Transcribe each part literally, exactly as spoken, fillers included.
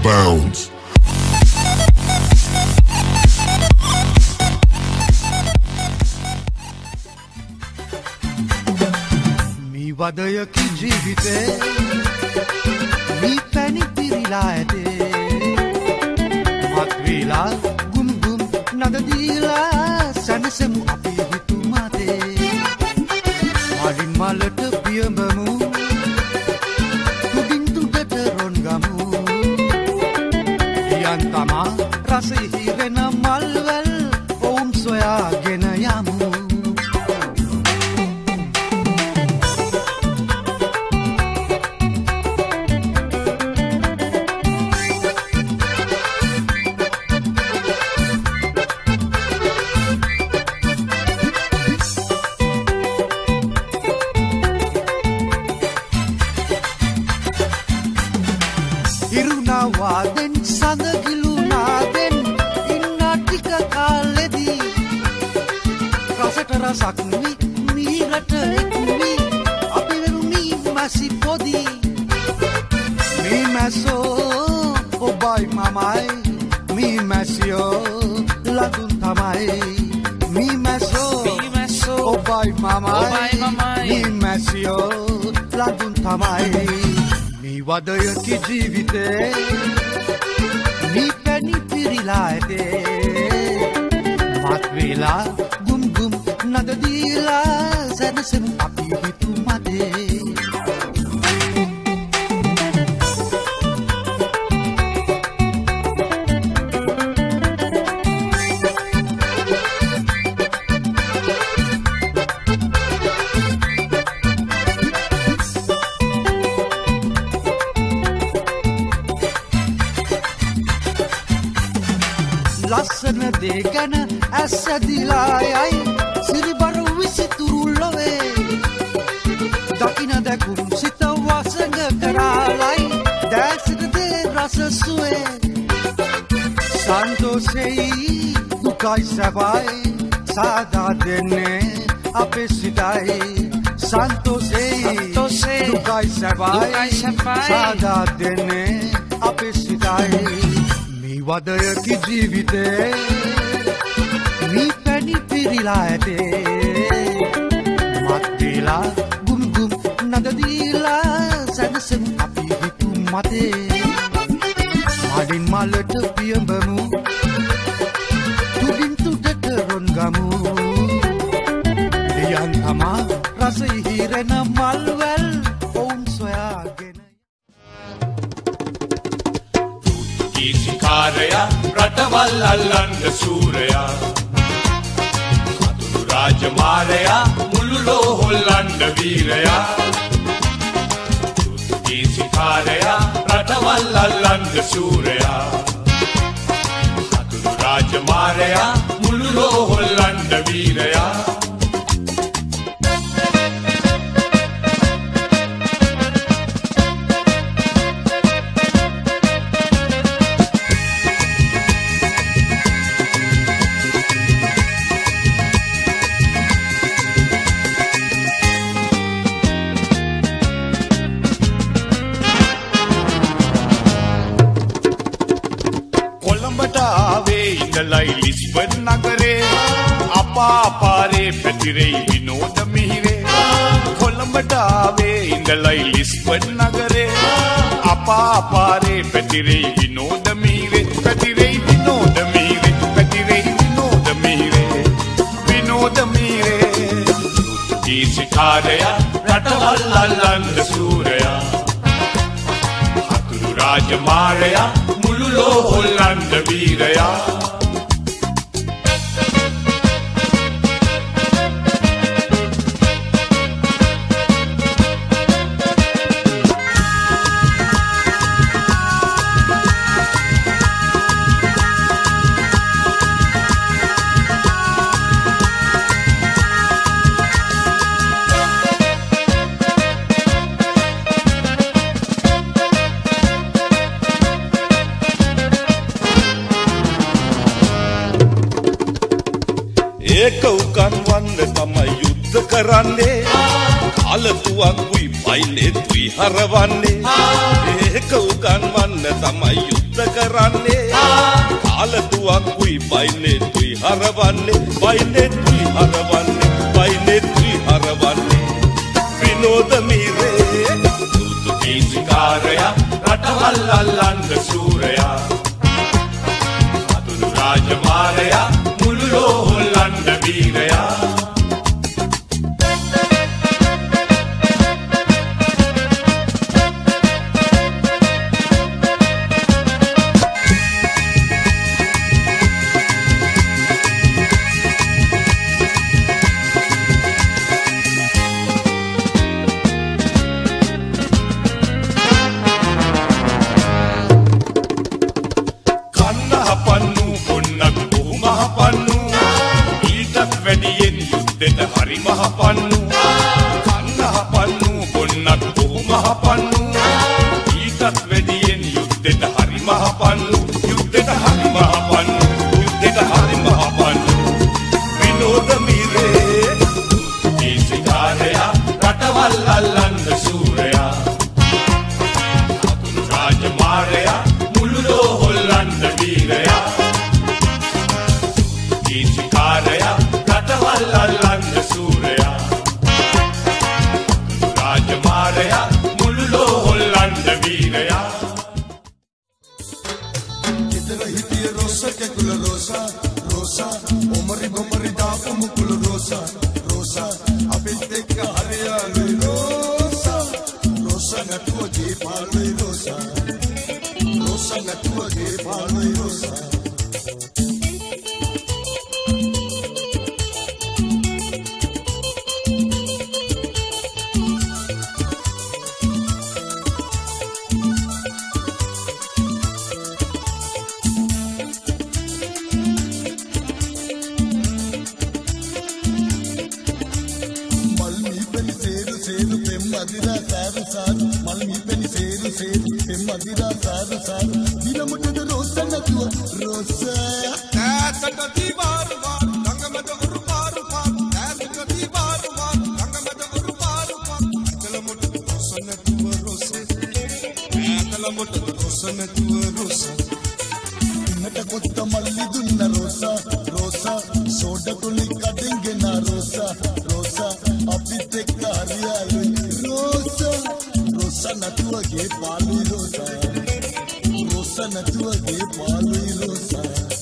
bounce. Mi vadayaki jeevite mi pani pirila ate matvila gum gum nadadila sanasemu api hitumate malin malata piyambamu tudin tudata rongamu yantama rasa hirena malwal om soyagena yamu Waden sandagilunaaden innatika kaledi rasata rasakmi mirata ekmi apiruni masi podi mi maso obai mamai mi masio ladun tamai mi maso obai mamai mi masio ladun tamai Vadayaki jeevite mi pani pirila ate matvela gum gum nadadila sanasemu api hitumate Lasana degana asadilayai siribaru visituru dakina dakum sita wasanga karalai dasida de rasa sue santosei dukai sabai sada dene apesidai santosei dukai sabai sada dene apesidai Vadayaki jeevite mi pani pirila ate matvela gum gum nadadila sanasemu api hitumate malin malata piyambamu tudin tudata rongamu yantama rasa hirena malwal om soyagena Karya ratawal allanda surya Matulu Rajamalaya mululo hollanda veeraya Kisi karya ratawal allanda surya Matulu Rajamalaya mululo hollanda veeraya ඉඳලයි ලිස්බන් නගරේ අපා පාරේ පැතිරෙයි විනෝද මිහිරේ කොළඹට ආවේ ඉඳලයි ලිස්බන් නගරේ අපා පාරේ පැතිරෙයි විනෝද මිහිරේ පැතිරෙයි විනෝද මිහිරේ පැතිරෙයි විනෝද මිහිරේ විනෝද මිහිරේ කීසිකාරයා රටවල් අල්ලන්න සූරයා හතුරු රාජමාරයා මුළුලෝ හොල්ලන්න වීරයා ඒක උගන්වන්න තමයි යුද්ධ කරන්නේ කාලතුවක්කුයි පයිලෙතුයි හරවන්නේ ඒක උගන්වන්න තමයි යුද්ධ කරන්නේ කාලතුවක්කුයි බයිනේ තුයි හරවන්නේ බයිනේ තුයි හරවන්නේ බයිනේ තුයි හරවන්නේ විනෝද මීරේ දුතු කීසිකාරයා රටවල් අල්ලන්න සූරයා අතුරු රාජමාරයා මුළු ලෝ හොල්ලන්න වීරයා හරි මහපන්නු කන්න හපන්නු බොන්නත් බොහු මහපන්නු ඊටත් වැඩියෙන් යුද්ධෙට හරි මහපන්නු යුද්ධෙට හරි මහපන්නු යුද්ධෙට හරි මහපන්නු විනෝද මීරේ කීසිකාරයා රටවල් අල්ලන්න සූරයා අතුරු රාජමාරයා මුළු ලෝ හොල්ලන්න වීරයා කීසිකාරයා රටවල් අල්ලන්න සූරයා රාජමාරයා මුළු ලෝ හොල්ලන්න වීරයා किधर हिटिए रोसा के कुल रोसा रोसा उमरी बमरी दाप मुकुल रोसा रोसा अबिल देख हरियाली रोसा रोसा नटुआ के पालई रोसा रोसा नटुआ के पालई रोसा मलमी पेनी सेरू सेरू मदिरा सारू सारू दिल मुट्टे रोसा नटुआ रोसा तासटती बार बार रंग मद उरु बार बार तासटती बार बार रंग मद उरु बार बार दिल मुट्टे रोसा नटुआ रोसा दिल मुट्टे रोसा नटुआ रोसा नट कोत्त मल्ली दुन्न रोसा रोसा सोड तुली कदेंगे ना रोसा रोसा अभी तक हरियाली रोसा रोसा नटुआ के पालई रोसा रोसा नटुआ के पालई रोसा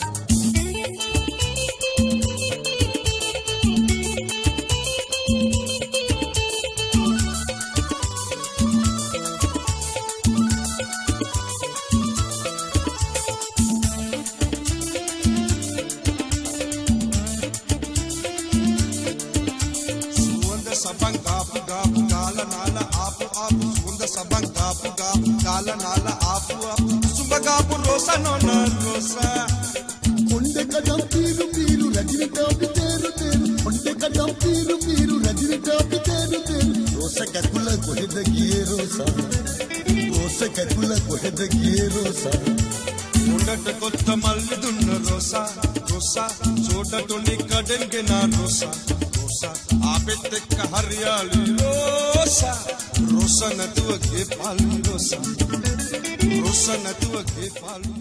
sabang gapu gapu gala nala apu apu sunda sabang gapu gapu gala nala apu apu sumba gapu rosa nona rosa konde kadam piru piru rajini tapi teru teru konde kadam piru piru rajini tapi teru teru rosa kakula koheda giye rosa rosa kakula koheda giye rosa undat kotta malli dunna rosa rosa soda toni kadenge na rosa आबित का हरियाली रोसा रोसा नटुआ के पालई रोसा रोसा नटुआ के पालई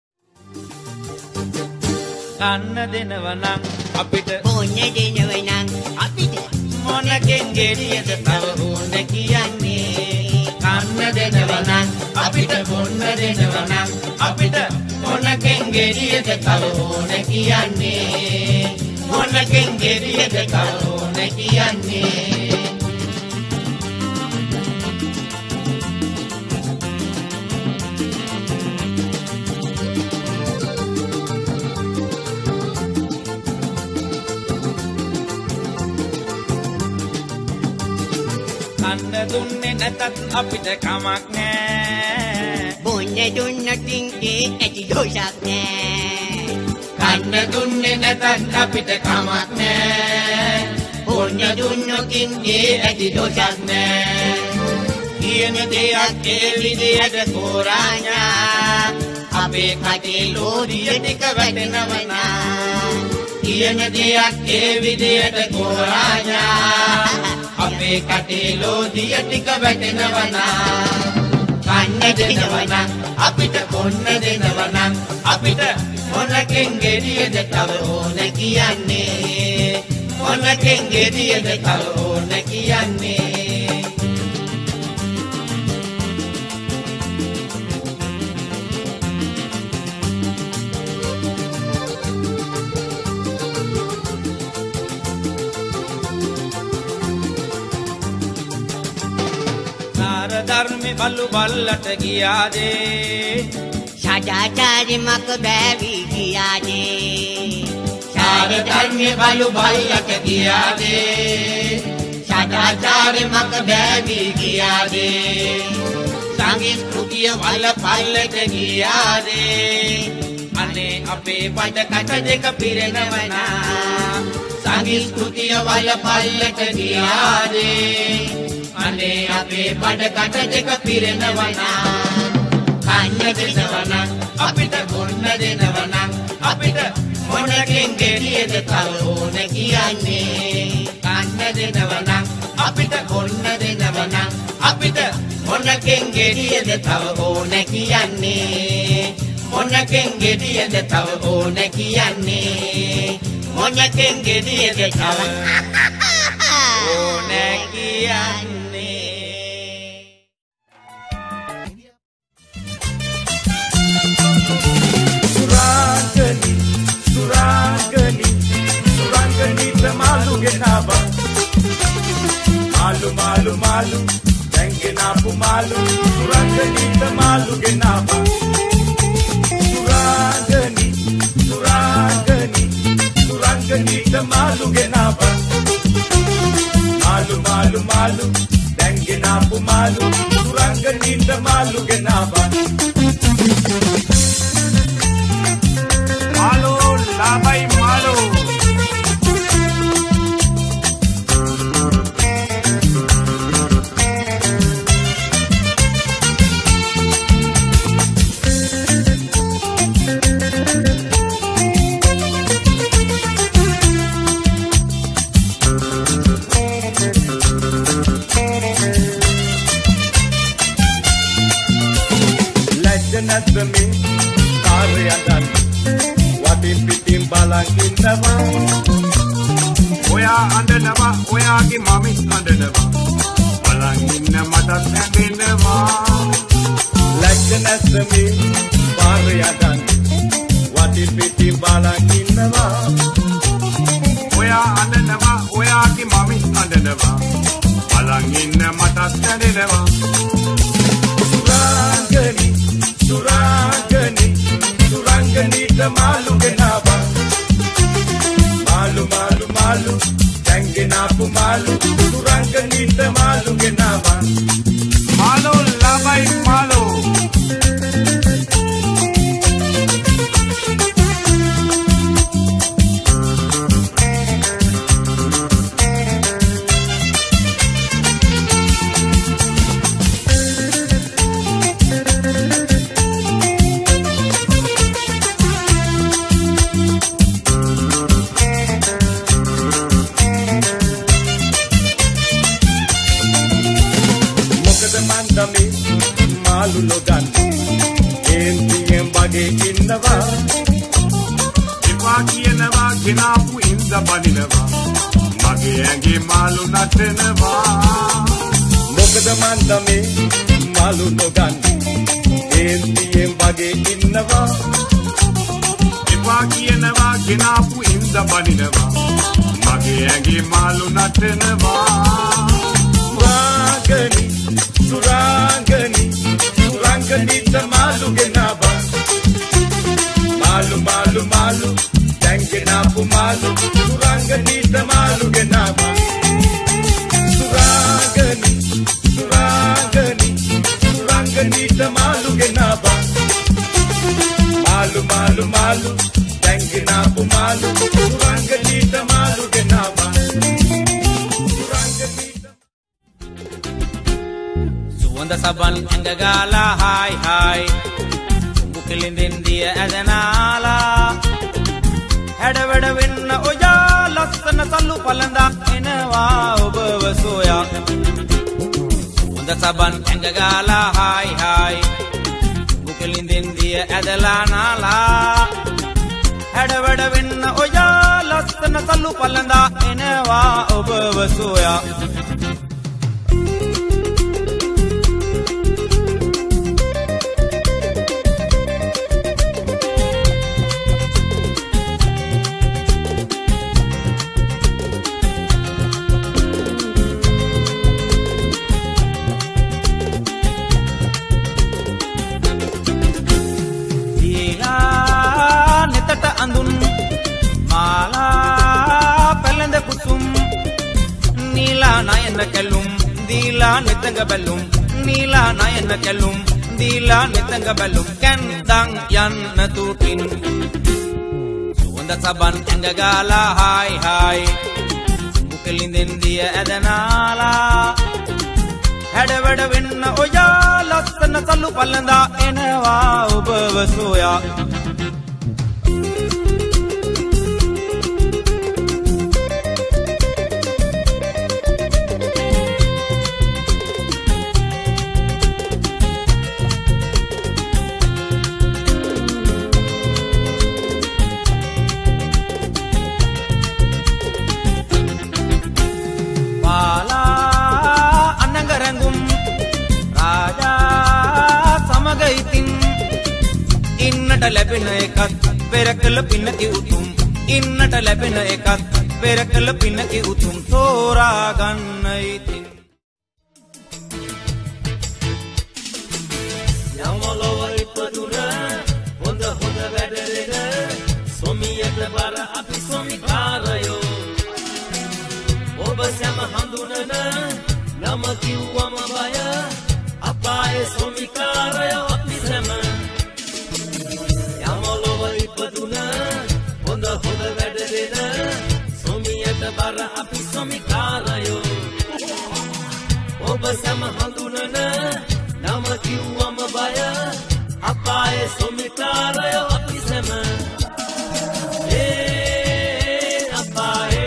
කන්න දෙනවනම් අපිට ඕනේ දෙනවනම් අපිට මොනකින් ගෙඩියද තව ඕන කියන්නේ කන්න දෙනවනම් අපිට බොන්න දෙනවනම් අපිට මොනකින් ගෙඩියද තව ඕන කියන්නේ මොනකින් ගෙඩියද තව ඕන කියන්නේ කන්න දුන්නේ නැතත් අපිට කමක් නෑ බොන්නේ දුන්නටින් ඒ ඇති දෝෂක් නෑ කන්න දුන්නේ නැතත් අපිට කමක් නෑ බොන්නේ දුන්නකින් ඒ ඇති දෝෂක් නෑ කියන දෙයක් ඒ විදියට කෝරාඥා අපේ කටේ ලෝරිය ටික වැටෙනවනා කියන දෙයක් ඒ විදියට කෝරාඥා අපේ කටේ ලෝදිය ටික වැටෙනවනා කන්න දෙනවනම් අපිට කොන්න දෙනවනම් අපිට මොනකින් ගෙඩියද තව ඕන කියන්නේ මොනකින් ගෙඩියද තව ඕන කියන්නේ ධර්මෙ බලු බල්ලට ගියාදේ සදාචාරි මක බෑවි ගියාදේ සාර ධර්මෙ බලු බල්ලට ගියාදේ සදාචාරි මක බෑවි ගියාදේ සංස්කෘතිය වල පල්ලට ගියාදේ අනේ අපේ බඩ කට දෙක පිරෙනවනා සංස්කෘතිය වල පල්ලට ගියාදේ අනේ අපේ බඩ කට දෙක පිරෙනවනා කන්න දෙනවනම් අපිට බොන්න දෙනවනම් අපිට මොනකින් ගෙඩියද තව ඕන කියන්නේ කන්න දෙනවනම් අපිට බොන්න දෙනවනම් අපිට මොනකින් ගෙඩියද තව ඕන කියන්නේ මොනකින් ගෙඩියද තව ඕන කියන්නේ මොනකින් ගෙඩියද තව ඕන කියන්නේ Surangani, Surangani, Surangani malu genaba. Malu, malu, malu, dengenapu malu. Surangani malu genaba. Surangani, Surangani, Surangani malu genaba. Malu, malu, malu, dengenapu malu. Surangani malu genaba. Malo, labai malo. Legend me, karya dan. Pitim balang indava Oya andava Oya ki mami andava Balang inna matat andava Legend me Pariyadan Wati pitim balang indava Oya andava Oya ki mami andava Balang inna matat andava Surangani Surangani Surangani malu genaba Malu malu malu Dengenapu malu Surangani malu genaba Malu labai malu Mandami malu logan entiem bage innava epa kiyenawa genapu inda baninawa mage ange malu natenawa mokada mandami malu logan entiem bage innawa epa kiyenawa genapu inda baninawa mage ange malu natenawa Surangani, Surangani, Surangani malu genaba. Malu, malu, malu, dengenapu malu. Surangani malu genaba. Surangani, Surangani, Surangani malu genaba. Malu, malu, malu, dengenapu malu. Surangani malu genaba. Suwanda saban engagala hai hai Bukilindin diya adanala Hadavada winna oya Lassana sallu palanda enawa obawa soya Suwanda saban engagala hai hai මුකලින්දෙන් දිය ඇදලා නාලා හැඩ වැඩ වෙන්න ඔයා ලස්සන සල්ලු පළඳා එනවා ඔබව සොයා andun mala pelende kusum nila nayana kellum dila nitanga bellum nila nayana kellum dila nitanga bellum kendang yanna tutin suwanda saban engagala hai hai mukelinden diya adanala hada wada wenna oya lassana sallu pallanda enawa obawa soya innata labena ekak perakala pinnaki utum innata labena ekak perakala pinnaki utum thora ganna itin yamalowa ipaduna honda honda වැඩරෙන somiyata bara api somikarayo oba sama handunana nama kiwwama baya apaye somikarayo api sama ipaduna honda honda වැඩරෙන somiyata bara api somikarayo oba sama handunana nama kiwwama baya apaye somikarayo api sama eh apaye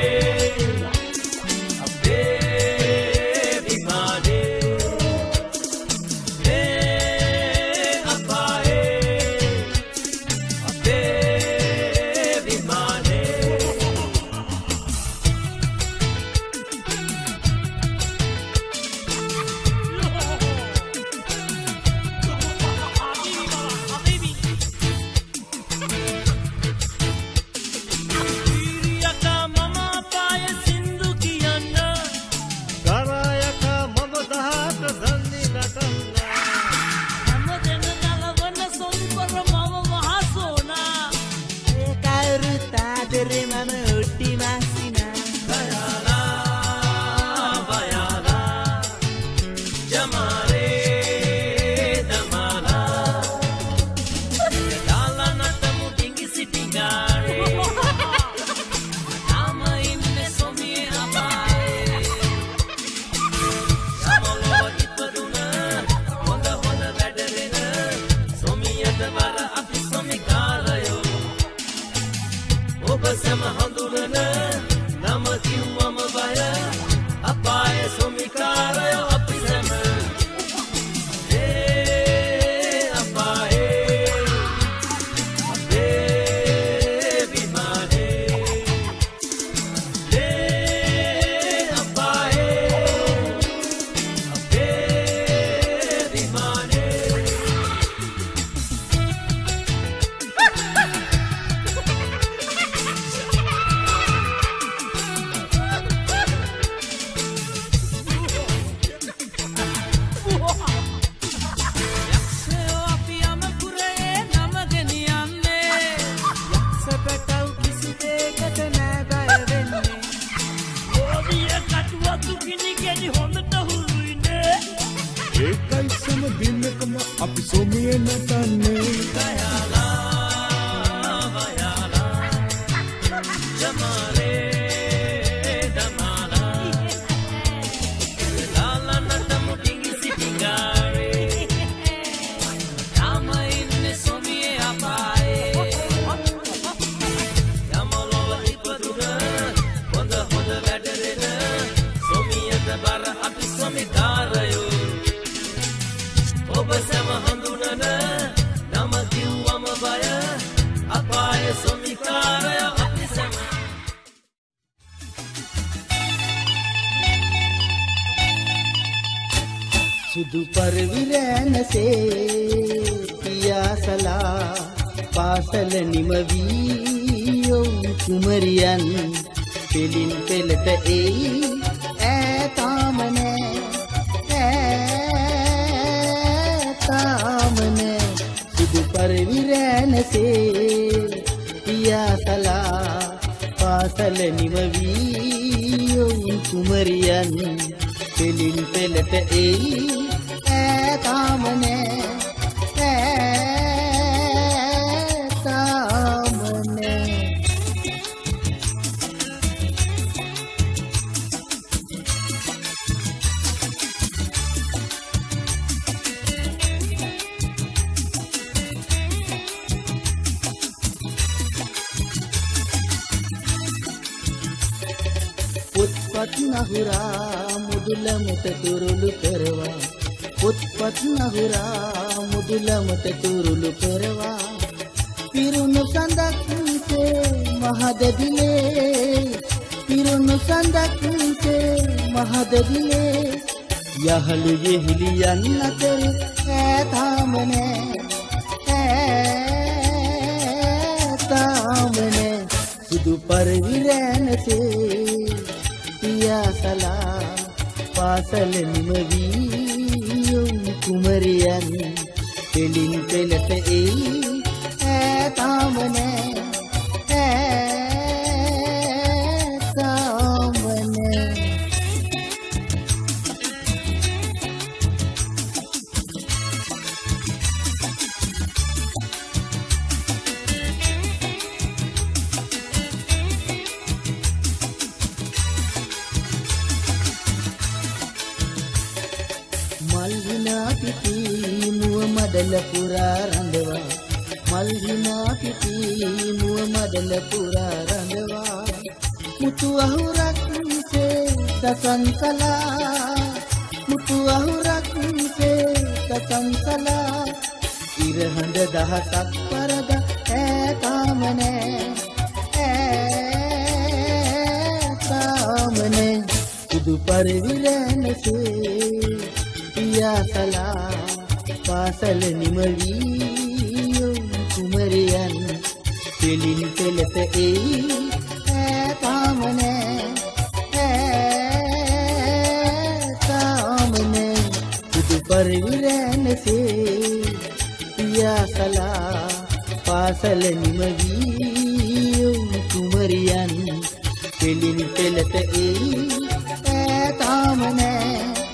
ape bimade eh apaye ape සුදු පරිවිරැනසේ පියාසලා පාසල නිමවී ඔවුන් කුමරියන් පෙලින් පෙළට එයි ඈ තාම නෑ ඈ තාම නෑ සුදු පරිවිරැනසේ පියාසලා පාසල නිමවී ඔවුන් කුමරියන් පෙලින් පෙළට එයි ඈ තාම නෑ ඈ තාම නෑ පොත්පත් නහුරා මුදුලමට තුරුළු කරවා පොත්පත් නහුරා මුදුලමට තුරුළු කරවා පිරුණු සඳක්සේ මහදදිලේ පිරුණු සඳක්සේ මහදදිලේ යහළු යෙහිලි යන්න අතර ඈ තාම නෑ ඈ තාම නෑ සුදු පරිවිරැනසේ පියාසලා පාසල නිමවී ඔවුන් කුමරියන් පෙලින් පෙළට එයි ඈ තාම නෑ ඈ තාම නෑ මල්හිනා පිටි මුව මඩල පුරා රඳවා මල්හිනා පිටි මුව මඩල පුරා රඳවා මුතු අහුරක් සේ දසන්සලා මුතු අහුරක් සේ දසන්සලා ඉරහඳ දහසක් පරද ඈ තාම නෑ ඈ තාම නෑ සුදු පරිවිරැනසේ පියාසලා පාසල නිමවී ඔවුන් කුමරියන් පෙලින් පෙළට එයි ඈ තාම නෑ ඈ තාම නෑ සුදු පරිවිරැනසේ පියාසලා පාසල නිමවී ඔවුන් කුමරියන් පෙලින් පෙළට එයි ඈ තාම නෑ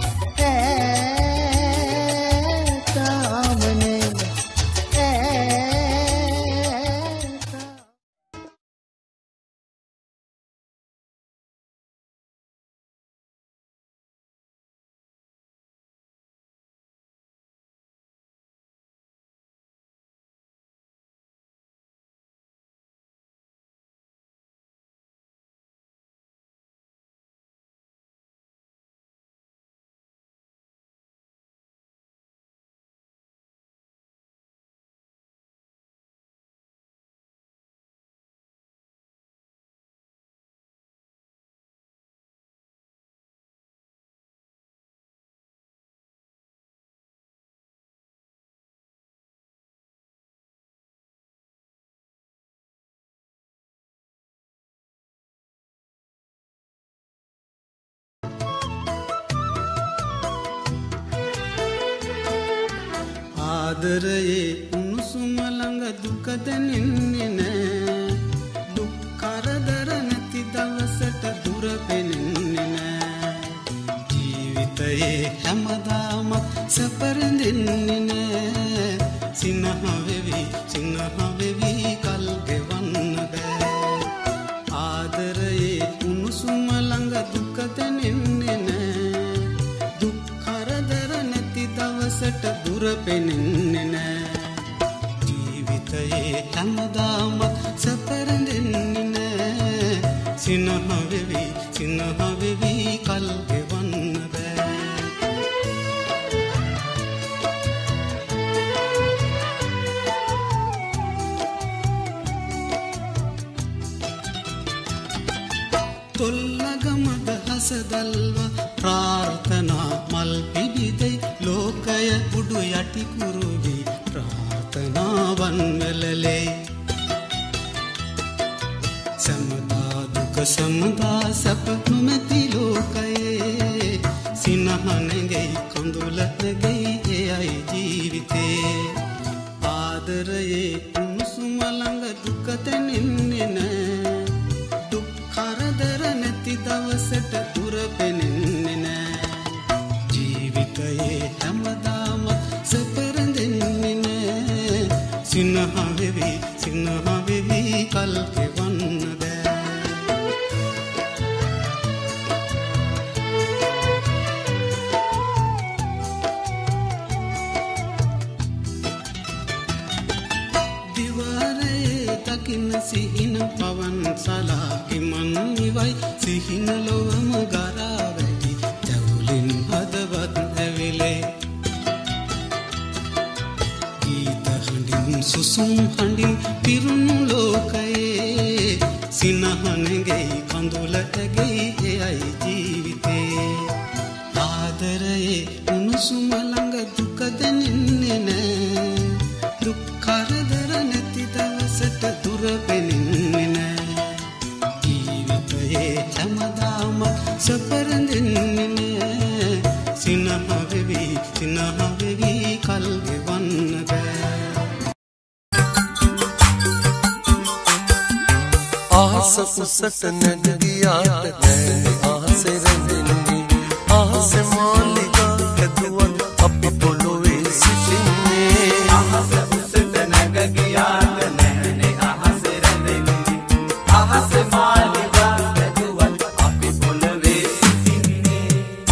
ආදරයේ උණුසුම ළඟ දුක දැනෙන්නේ නෑ දුක් කරදර නැති දවසට දුර පෙනෙන්නේ නෑ ජීවිතයේ හැමදාම සැපරෙන්නේ නෑ සිනහ වෙවි සිනහ වෙවි කල් ගෙවන්න බෑ ආදරයේ උණුසුම ළඟ දුක දැනෙන්නේ නෑ දුක් කරදර නැති දවසට දුර පෙනෙන්නේ නෑ ජීවිතයේ හැමදාම සැපරෙන්නේ නෑ සිනහ වෙවි සිනහ වෙවි කල් ගෙවන්න බෑ තොල්ලගමද හසදල්ව ප්‍රාර්ථනා මල් පිබිදෙයි ලෝ කුඩු යටි කුරුවි ප්‍රාර්ථනාවන් වලලේ සමදා දුක සමදා සැප නොමැති ලෝකයේ සිනහනගෙයි කඳුල නැගෙයි එයයි ජීවිතේ ආදරයේ උණුසුම ළඟ දුක දැනෙන්නේ නෑ දුක් කරදර නැති දවසට දුර පෙනෙන්නේ නෑ ජීවිතයේ හැමදාම සැපරෙන්නේ නෑ සිනහ වෙවි සිනහ වෙවි කල් කෙවන්න බෑ දකින්න සිහින පවන් සලාකි මන් නිවයි සිහින ලොවම ගරා වැඩි ජවුලින් හදවත් ඇවිලේ ගීත හඬින් සුසුම් හඬින් පිරුණු ලෝකයේ සිනහනගෙයි කඳුල ඇගෙයි එයයි ජීවිතේ ආදරයේ උණුසුම ළඟ දුක දැනෙන්නේ නෑ දුක් කරදර නැති දවසට දුර පෙනෙන්නේ නෑ ජීවිතයේ හැමදාම සැපරෙන්නේ නෑ සිනහ වෙවි සිනහ වෙවි කල් ගෙවන්න බෑ ආස උසට නැගියාට නෑ ආසෙ රැඳෙන්නේ ආස මාලිකා කැදුවන් අපි පොළොවේ සිටින්නේ අහස උසට නැගියාට නැහනේ අහස රැඳෙන්නේ අහස මාලිගා වැදුවත් අපි පොළවේ සිටින්නේ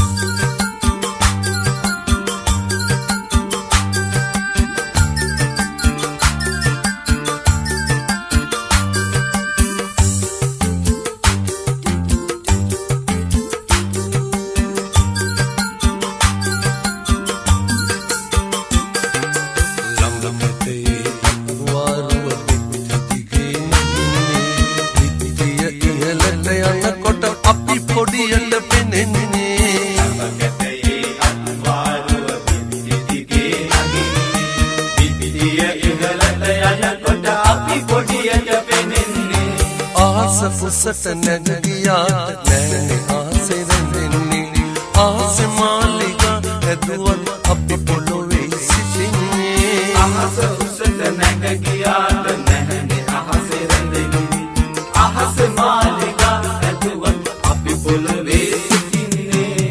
උසට නැගියාට නෑනේ ආසෙ රැඳෙන්නේ ආසෙ මාලිගා ඇදුවත් අපි පොළොවේ සිටින්නේ අහස උසට නැගියාට නැහනේ අහස රැඳෙන්නේ අහස මාලිගා වැදුවත් අපි පොළවේ සිටින්නේ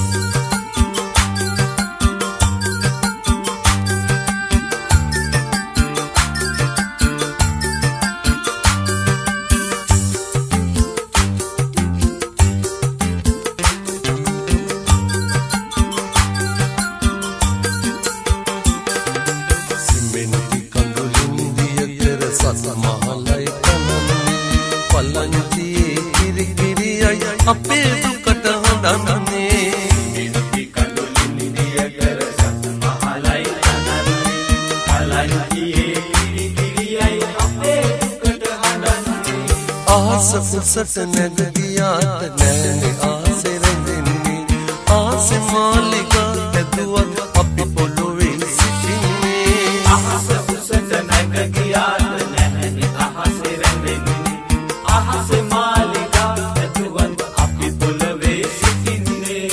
අපේ දුකට හොඳන්නේ මිනිති කඳුලින් දිය කර සත් මහලයි තනන්නේ කලන්තියේ කිරි කිරියයි අපේ දුකට හඳන්නේ ආස උසට නැගියාට නෑනේ ආසෙ රැඳෙන්නේ ආසෙ මාලිගා ඇදුවත් අපි පොළොවේ සිටින්නේ අහස උසට නැගියාට නැහනේ අහස රැඳෙන්නේ අහස මාලිගා වැදුවත් අපි පොළවේ සිටින්නේ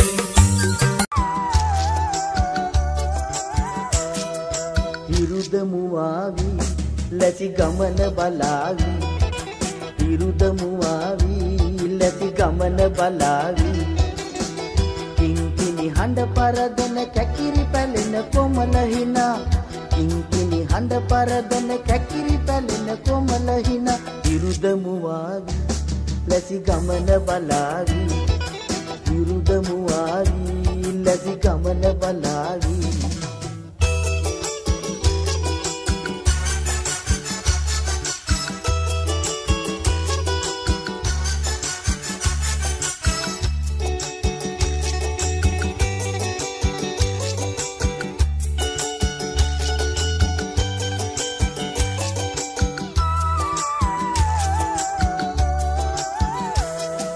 ඉරුදමුවාවි ලැසි ගමන බලාවි ඉරුදමුවාවි ලැසි ගමන බලාවි කිංකිණි හඬ පරදන කැකිරි පැලෙන කොමල හිනා කිංකිණි හඬ පරදන කැකිරි පැලෙන කොමල හිනා ඉරුදමුවාවි ලැසි ගමන බලාවි ඉරුදමුවාවි ලැසි ගමන බලාවි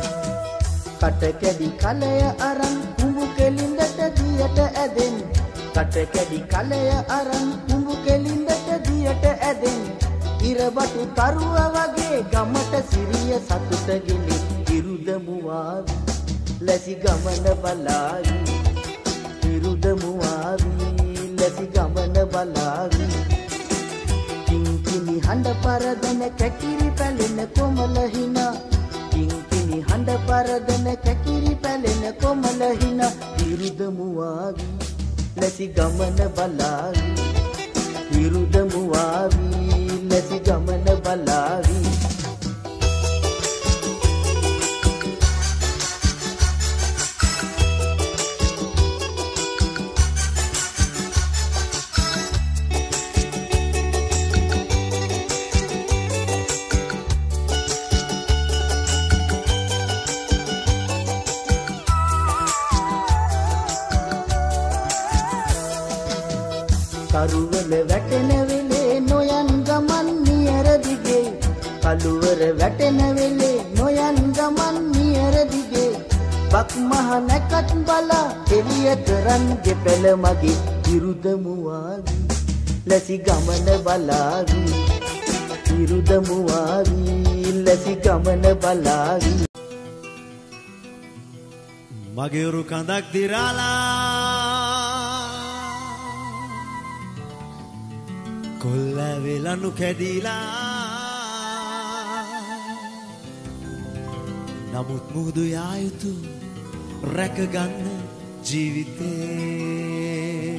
කට කැඩි කලය අරන් කුඹු කෙලින්දට දියට ඇදෙන් කට කැඩි කලය අරන් කුඹු කෙලින්දට දියට ඇදෙන් ඉරබටු තරුව වගේ ගමට සිරිය සතුට ගිලි ඉරුදමුවාවි ලැසි ගමන බලාවි ඉරුදමුවාවි ලැසි ගමන බලාවි කිංකිණි හඬ පරදන කැකිරි පැලෙන කොමල හිනා කිංකිණි හඬ පරදන කැකිරි පැලෙන කොමල හිනා ඉරුදමුවාවි ලැසි ගමන බලාවි ඉරුදමුවාවි ලැසි ගමන බලාවි කරුවල වැටෙන වෙලේ නොයන් ගමන් නියර දිගේ කළුවර වැටෙන වෙලේ නොයන් ගමන් නියර දිගේ බක් මහ නැකත් බලා එළිය කරන් ගෙපෙළ මගේ ඉරුදමුවාවි ලැසි ගමන බලාවි ඉරුදමුවාවි ලැසි ගමන බලාවි මගේ උරු කඳක් දිරාලා කොල්ල වෙලනු කැඩිලා නමුත් මුහුදු යා යුතු රැකගන්න ජීවිතේ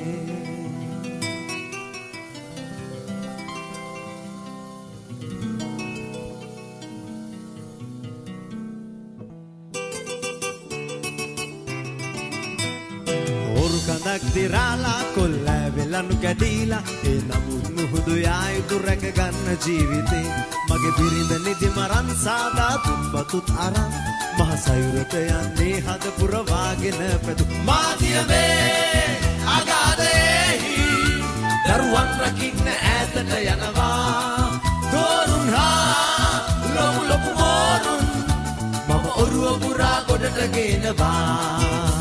උරු කඳක් දිරාලා කොල්ල වෙලනු කැඩිලා ඒ නමුත් මුහුදු යා යුතු රැකගන්න ජීවිතේ මගේ බිරිඳ නිදි මරන් සාදා තුම්බතුත් අරන් මහ සයුරට යන්නේ හද පුරවාගෙන පැතු මාතිය මේ අගාදෙහි දරුවන් රකින්න ඈතට යනවා තෝරුන් හා ලොකු ලොකු මෝරුන් මම ඔරුව පුරා ගොඩට ගෙනවා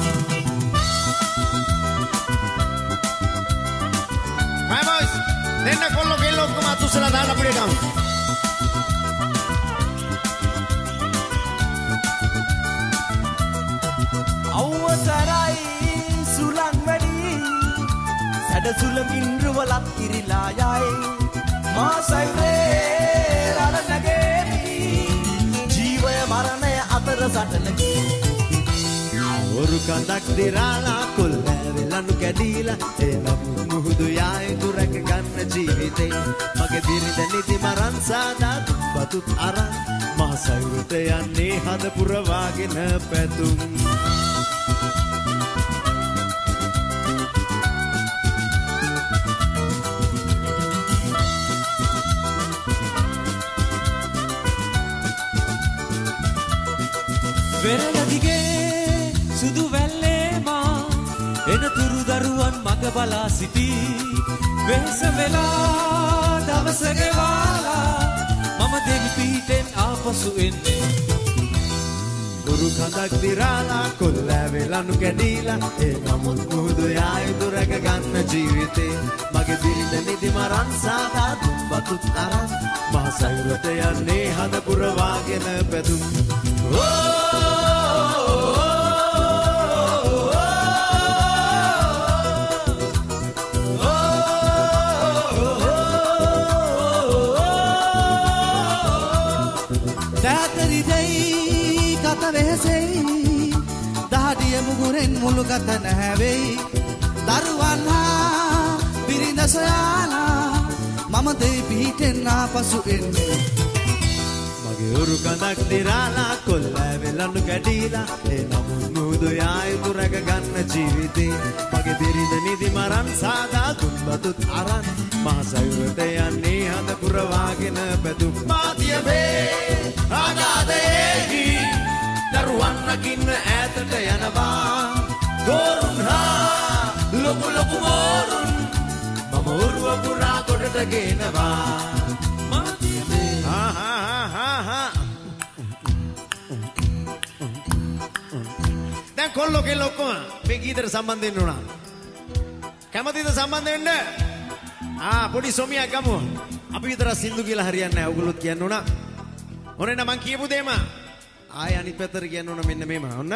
Nena con lo que es loco más tú se la das la pregam. අවසරයි සුලං වැඩි සැඩ සුලං ඉන්ද්‍රවලත් ඉරිලා යයි මාසයිරේ රණ නැගෙමි ජීවය මරණය අතර සටනකි උරු කඳක් දිරාලා කොල්ල වෙලනු කැඩිලා ඒ නමුත් මුහුදු යා යුතු රැකගන්න ජීවිතේ මගේ බිරිඳ නිදි මරන් සාදා තුම්බතුත් අරන් මහ සයුරට යන්නේ හද පුරවාගෙන පැතුම් වෙරළ දිගේ සුදු වැල්ලේ මා එනතුරු දරුවන් මග බලා සිටි වෙහස වෙලා දවස ගෙවාලා මම දෙවි පිහිටෙන් ආපසු එන්නේ උරු කඳක් දිරාලා කොල්ල වෙලනු කැඩිලා ඒ නමුත් මුහුදු යා යුතු රැකගන්න ජීවිතේ මගේ බිරිඳ නිදි මරන් සාදා තුම්බතුත් අරන් මහ සයුරට යන්නේ හද පුරවාගෙන පැතුම් දහඩිය මුගුරෙන් මුළු ගත නැහැවෙයි දරුවන් හා බිරිඳ සොයාලා මම දෙවි පිහිටෙන් ආපසු එන්නේ මගේ උරු කඳක් දිරාලා කොල්ල වෙලනු කැඩිලා ඒ නමුත් මුහුදු යා යුතු රැකගන්න ජීවිතේ මගේ බිරිඳ නිදි මරන් සාදා තුම්බතුත් අරන් මහ සයුරට යන්නේ හද පුරවාගෙන පැතුම් මාතිය මේ අගාදෙහි දරුවන් රකින්න ඈතට යනවා තෝරුන් හා ලොකු ලොකු මෝරුන් මම ඔරුව පුරා ගොඩට ගෙනවා මාතිය මේ හා හා හා හා දැන් කොල්ලෝ කෙල්ලෝ ඔක්කොම මේ ගීතට සම්බන්ධ වෙන්න උනා කැමතිද සම්බන්ධ වෙන්න? ආ පොඩි සොමියක් ගමු. අපි විතර සින්දු කියලා හරියන්නේ නැහැ. ඔයගොල්ලොත් කියන්න ඕන. ඔන්න මං කියපු දෙයම ආය අනිත් පැත්තට කියන්න ඕන මෙන්න මේම. ඔන්න.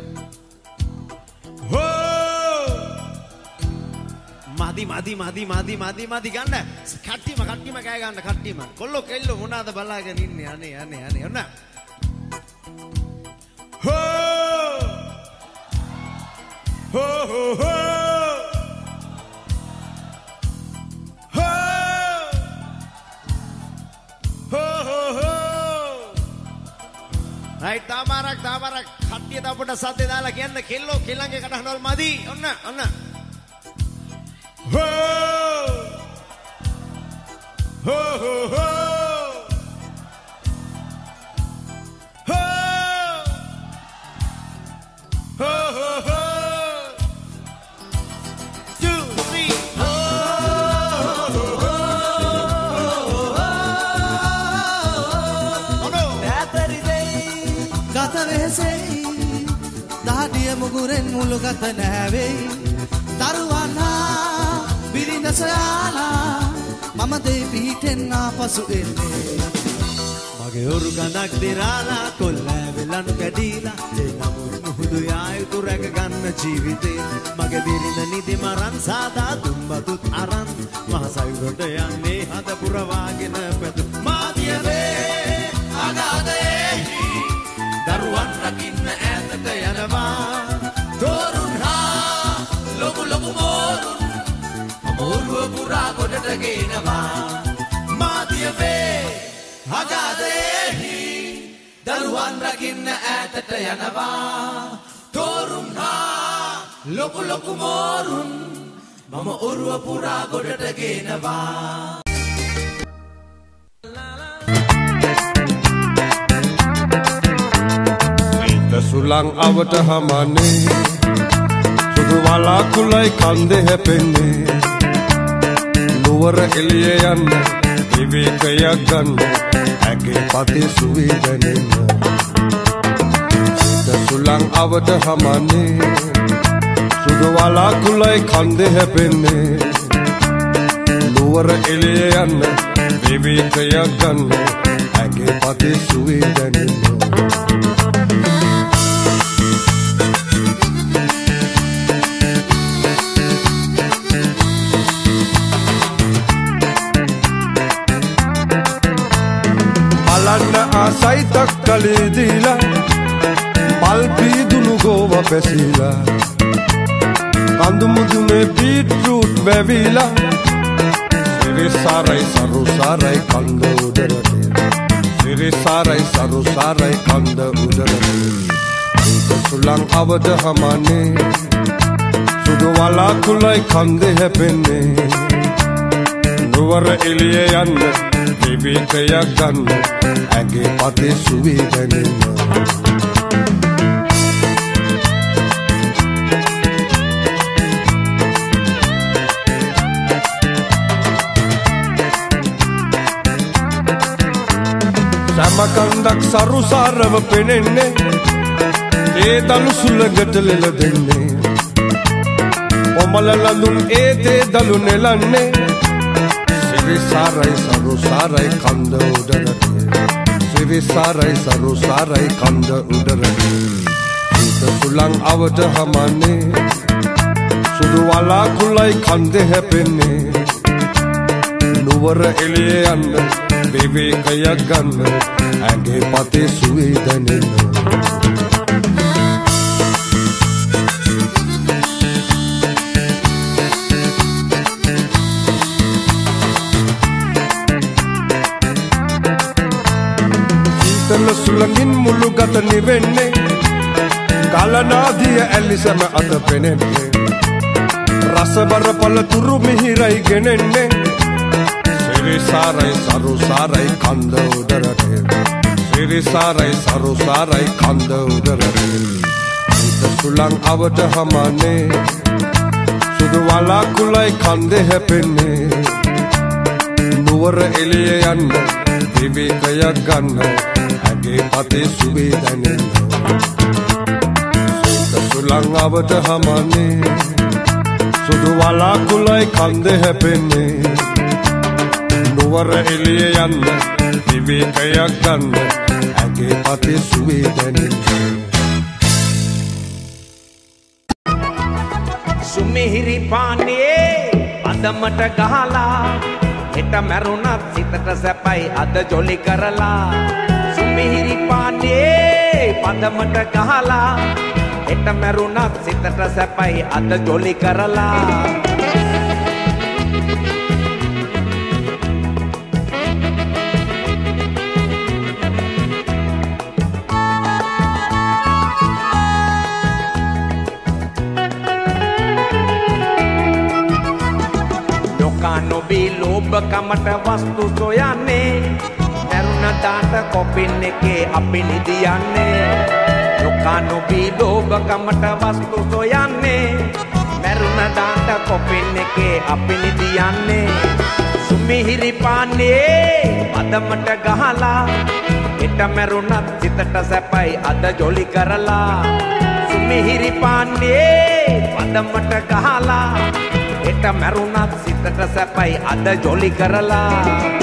හෝ! මදි මදි මදි මදි මදි මදි ගන්න. කට්ටියම කට්ටියම කෑ ගන්න කට්ටියම. කොල්ලෝ කෙල්ලෝ මොනවාද බලාගෙන ඉන්නේ? අනේ අනේ අනේ ඔන්න. හෝ! හෝ හෝ හෝ! right tamarak tamarak කට්ටිය තව පොඩ සද්දේ දාලා කියන්න කෙල්ලෝ කෙල්ලන්ගේ කටහඬවල් මදි ඔන්න ඔන්න හෝ හෝ හෝ හෝ හෝ හෝ හෝ two three දහඩිය මුගුරෙන් මුළුගත නැවෙයි දරුවන් හා බිරිඳ සොයාලා මම දෙයි පිහිටෙන් ආපසු එන්නේ මගේ ඔරු ගඳක් දිරාලා කොල්ලෑවෙලනු කැඩීලා ඒ නමුත් මුහුදු යායුතු රැක ගන්න ජීවිතේ මගේ බිරිඳ නිදි මරන් සාදා දුම්බතුත් අරන් මහසයුරට යන්නේ හද පුරවාගෙන පැතු මාදිය වේ අගාදයේ දරුවන් රකින්න ඈතට යනවා තෝරුන් හා ලොකු ලොකු මෝරුන් මෝරුව පුරා ගොඩට ගේනවා මාදිය වේ අගාදයෙහි දරුවන් රකින්න ඈතට යනවා තෝරුන් හා ලොකු ලොකු මෝරුන් මම ඔරුව පුරා ගොඩට ගේනවා සුළං අවට හමනේ සුදු වලාකුළයි කන්දේ හැපෙන්නේ නුවර එළිය යන්න විවේකයක් ගන්න ඇගේ පතේ සුවේ දැනෙන්න සුළං අවට හමනේ සුදු වලාකුළයි කන්දේ හැපෙන්නේ නුවර එළිය යන්න විවේකයක් ගන්න ඇගේ පතේ සුවේ දැනෙන්න බලන්න ආසයි තක්කලේ දීලා පල් පීදුණු ගෝව පැසීලා කඳු මුදුනේ බීට්‍රූට් වැවිලා සිරිසාරයි සරුසාරයි කන්ද උදරේ සිරිසාරයි සරුසාරයි කන්ද උදරේ ඒක සුළං අවද හමනේ සුදු වලාකුළයි කන්දේ හැපෙන්නේ නුවර එළිය යන්න විවේකයක් ගන්න ඇගේ පතේ සුවේ දැනෙන්න සමකන්දක් සරුසාරව පෙනෙන්නේ ඒ දලු සුළඟට ලෙල දෙන්නේ ඔමල ලඳුන් ඒ තේ දලු නෙලන්නේ සිරිසාරයි සරුසාරයි කන්ද උඩරට සිරිසාරයි සරුසාරයි කන්ද උඩරට සීත සුළං අවට හමනේ සුදු වලාකුළයි කන්දේ හැපෙන්නේ නුවර එළිය යන්න විවේකයක් ගන්න ඇගේ පතේ සුවේ දැනෙන්න සුළඟින් මුළු ගත නිවෙන්නේ කලනාදිය ඇලිසම අත පෙනෙන්නේ රසබර පළතුරු මිහිරයි ගෙනෙන්නේ සිරිසාරයි සරුසාරයි කන්ද උඩරට සිරිසාරයි සරුසාරයි කන්ද උඩරට සීත සුළං අවට හමනේ සුදු වලාකුළයි කන්දේ හැපෙන්නේ නුවර එළිය යන්න විවේකයක් ගන්න ඇගේ පතේ සුවේ දැනෙන්න සීත සුළං අවට හමනේ සුදු වලාකුළයි කන්දේ හැපෙන්නේ නුවර එළිය යන්න විවේකයක් ගන්න ඇගේ පතේ සුවේ දැනෙන්නේ සුමිහිරි පානේ පදමට ගහලා හෙට මැරුණත් සිතට සැපයි අද ජොලි කරලා සුමිහිරි පානේ පදමට ගහලා හෙට මැරුණත් සිතට සැපයි අද ජොලි කරලා නොබී ලෝභකමට වස්තු සොයන්නේ මැරුණ දාට කොපින් එකේ අපි නිදියන්නේ ලෝකා නොබී ලෝභකමට වස්තු සොයන්නේ මැරුණ දාට කොපින් එකේ අපි නිදියන්නේ සුමිහිරි පානේ පදමට ගහලා හෙට මැරුණත් සිතට සැපයි අද ජොලි කරලා සුමිහිරි පානේ පදමට ගහලා හෙට මැරුණත් සිතට සැපයි අද ජොලි කරලා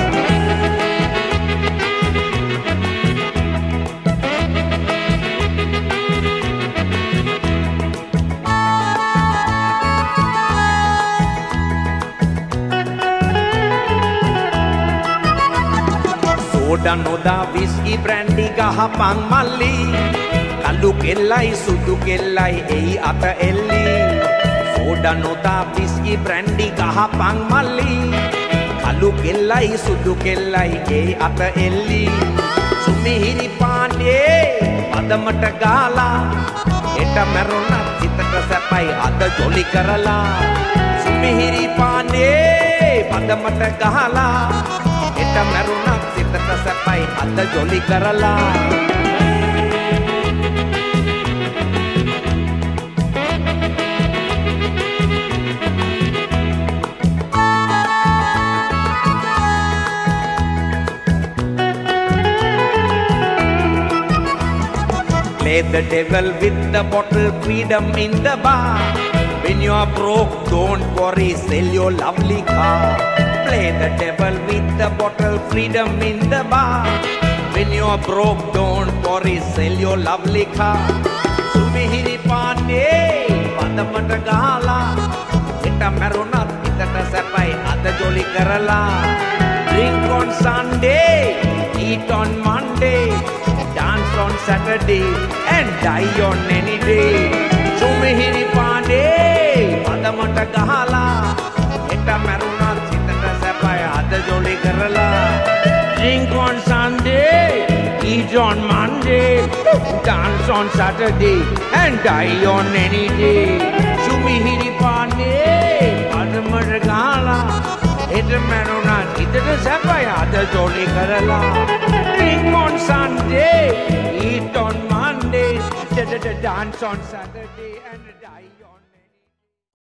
සෝඩා නොදා විස්කි බ්‍රැන්ඩි ගහපන් මල්ලි කළු කෙල්ලයි සුදු කෙල්ලයි එයි අත එල්ලි සෝඩා නොදා විස්කි බ්‍රැන්ඩි ගහපන් මල්ලි කළු කෙල්ලයි සුදු කෙල්ලයි එයි අත එල්ලි සුමිහිරි පානේ පදමට ගාලා හෙට මැරුණත් සිතට සැපයි අද ජොලි කරලා සුමිහිරි පානේ පදමට ගහලා හෙට මැරුණත් සිතට සැපයි අද ජොලි කරලා Play the devil with the bottle, freedom in the bar. When you are broke, don't worry, sell your lovely car. Play the devil with the bottle, freedom in the bar. When you are broke, don't worry, sell your lovely car. Sumihiri Pane, Padamata Gala, Ita Marunat, Ita Sapai, Ada Jolly Kerala. Drink on Sunday, eat on Monday, dance on Saturday, and die on any day. Sumihiri Pane, Padamata Gala, Ita Marunat, Ita Sapai, Ada Jolly Kerala. Drink on Sunday, eat on Monday, dance on Saturday, and die on any day. Sumihiri Pane, Padamata Gala, Ita Marunat, Ita Sapai, Ada Jolly Kerala. Drink on Sunday, eat on Monday, dance on Saturday, and